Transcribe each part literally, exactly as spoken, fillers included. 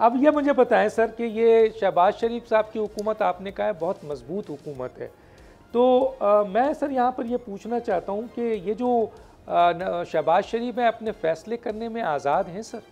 अब ये मुझे बताएं सर कि ये शहबाज शरीफ साहब की हुकूमत आपने कहा है बहुत मजबूत हुकूमत है, तो आ, मैं सर यहाँ पर ये पूछना चाहता हूँ कि ये जो शहबाज शरीफ है अपने फैसले करने में आज़ाद हैं सर?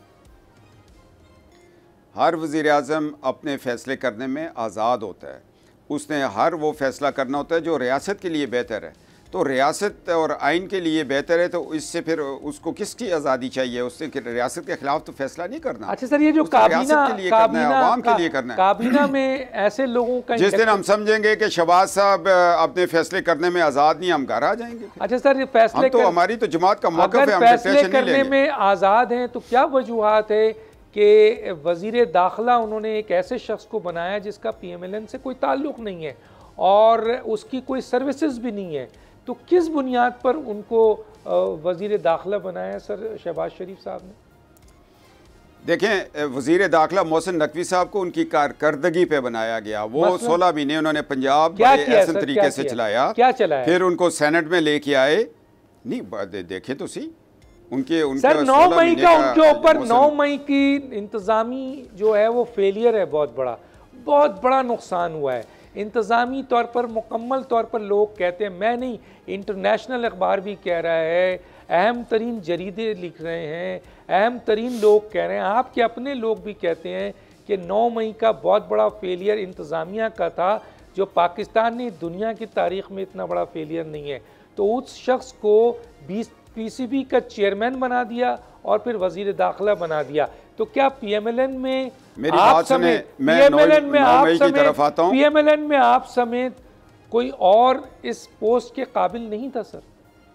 हर वज़ीर आज़म अपने फ़ैसले करने में आज़ाद होता है, उसने हर वो फ़ैसला करना होता है जो रियासत के लिए बेहतर है। तो रियासत और आइन के लिए बेहतर है, तो इससे फिर उसको किसकी आज़ादी चाहिए? उसने रियासत के खिलाफ तो फैसला नहीं करना। अच्छा सर, ये जो काबीना के लिए करना है, आवाम के लिए करना है। काबीना में ऐसे लोगों का जिस दिन हम समझेंगे कि शहबाज साहब अपने फैसले करने में आज़ाद नहीं, हम घर आ जाएंगे। अच्छा सर, ये फैसले तो हमारी तो जमात का मौका है, हम फैसले करने में आज़ाद हैं, तो क्या वजूहात है कि वज़ीर दाखिला उन्होंने एक ऐसे शख्स को बनाया जिसका पी एम एल एन से कोई ताल्लुक़ नहीं है और उसकी कोई सर्विसेज भी नहीं है, तो किस बुनियाद पर उनको वज़ीर दाखिला बनाया सर शहबाज शरीफ साहब ने? देखें, वज़ीर दाखिला मोहसिन नकवी साहब को उनकी कारकर्दगी पे बनाया गया। वो सोलह महीने उन्होंने पंजाब ऐसे तरीके से चलाया, क्या चलाया? फिर उनको सेनेट में लेके आए। नहीं देखे तो सी उनके, उनके सर नौ मई का उनके ऊपर नौ मई की इंतज़ामी जो है वो फेलियर है, बहुत बड़ा बहुत बड़ा नुकसान हुआ है इंतज़ामी तौर पर, मुकम्मल तौर पर। लोग कहते हैं, मैं नहीं, इंटरनेशनल अखबार भी कह रहा है, अहम तरीन जरीदे लिख रहे हैं, अहम तरीन लोग कह रहे हैं, आपके अपने लोग भी कहते हैं कि नौ मई का बहुत बड़ा फेलियर इंतज़ामिया का था, जो पाकिस्तान ने दुनिया की तारीख़ में इतना बड़ा फेलियर नहीं है। तो उस शख्स को बीस पी सी बी का चेयरमैन बना दिया और फिर वज़ीर दाखिला बना दिया। तो क्या पी एम एल एन में मेरी बात सुने, मैं नौ मई की तरफ आता हूं, पी एम एल एन में आप समेत कोई और इस पोस्ट के काबिल नहीं था सर?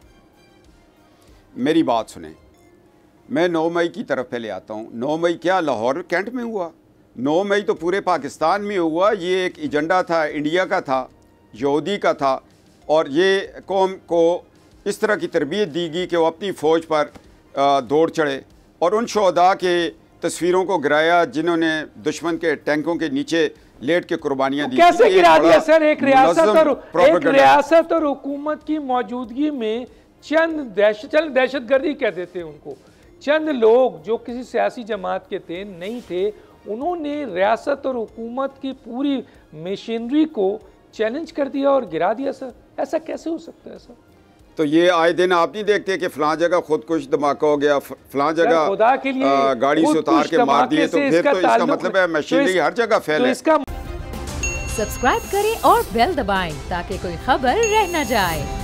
मेरी बात सुने, मैं नौ मई की तरफ पहले आता हूं। नौ मई क्या लाहौर कैंट में हुआ? नौ मई तो पूरे पाकिस्तान में हुआ। ये एक एजेंडा था, इंडिया का था, यहूदी का था, और ये कौम को इस तरह की तरबियत दी गई कि वो अपनी फ़ौज पर दौड़ चढ़े और उन शहदा के तस्वीरों को गिराया जिन्होंने दुश्मन के टैंकों के नीचे लेट के कुर्बानियां दी। कैसे गिरा दिया सर? एक रियासत और एक रियासत और हुकूमत की मौजूदगी में चंद दहशत चंद दहशत गर्दी कह देते हैं उनको, चंद लोग जो किसी सियासी जमात के थे नहीं थे, उन्होंने रियासत और हुकूमत की पूरी मशीनरी को चैलेंज कर दिया और गिरा दिया सर। ऐसा कैसे हो सकता है सर? तो ये आए दिन आप नहीं देखते कि फलां जगह खुदकुश धमाका हो गया, फलां जगह खुदा के लिए गाड़ी से उतार के मार दिए, तो फिर तो इसका मतलब है मशीनरी हर जगह फैल है। सब्सक्राइब करें और बेल दबाएं ताकि कोई खबर रह न जाए।